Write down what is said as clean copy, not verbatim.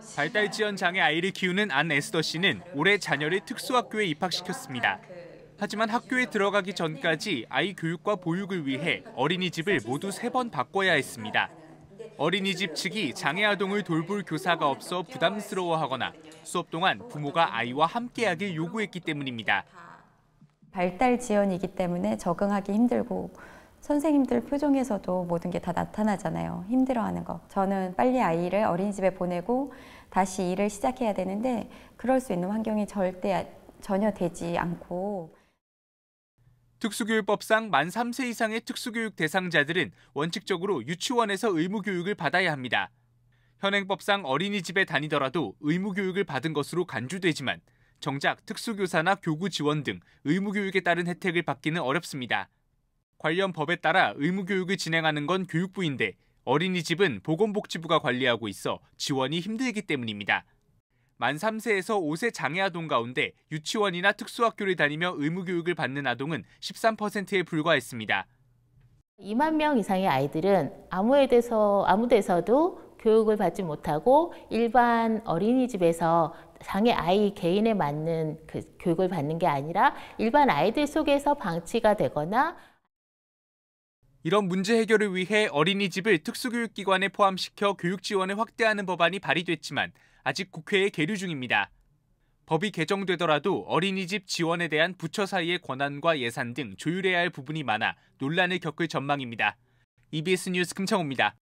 발달 지원 장애 아이를 키우는 안 에스더 씨는 올해 자녀를 특수학교에 입학시켰습니다. 하지만 학교에 들어가기 전까지 아이 교육과 보육을 위해 어린이집을 모두 3번 바꿔야 했습니다. 어린이집 측이 장애 아동을 돌볼 교사가 없어 부담스러워하거나 수업 동안 부모가 아이와 함께하길 요구했기 때문입니다. 발달 지연이기 때문에 적응하기 힘들고 선생님들 표정에서도 모든 게 다 나타나잖아요. 힘들어하는 거. 저는 빨리 아이를 어린이집에 보내고 다시 일을 시작해야 되는데 그럴 수 있는 환경이 전혀 되지 않고. 특수교육법상 만 3세 이상의 특수교육 대상자들은 원칙적으로 유치원에서 의무교육을 받아야 합니다. 현행법상 어린이집에 다니더라도 의무교육을 받은 것으로 간주되지만 정작 특수교사나 교구 지원 등 의무교육에 따른 혜택을 받기는 어렵습니다. 관련 법에 따라 의무교육을 진행하는 건 교육부인데 어린이집은 보건복지부가 관리하고 있어 지원이 힘들기 때문입니다. 만 3세에서 5세 장애 아동 가운데 유치원이나 특수학교를 다니며 의무교육을 받는 아동은 13%에 불과했습니다. 2만 명 이상의 아이들은 아무 데서도 교육을 받지 못하고 일반 어린이집에서 장애 아이 개인에 맞는 교육을 받는 게 아니라 일반 아이들 속에서 방치가 되거나. 이런 문제 해결을 위해 어린이집을 특수교육기관에 포함시켜 교육 지원을 확대하는 법안이 발의됐지만 아직 국회에 계류 중입니다. 법이 개정되더라도 어린이집 지원에 대한 부처 사이의 권한과 예산 등 조율해야 할 부분이 많아 논란을 겪을 전망입니다. EBS 뉴스 금창호입니다.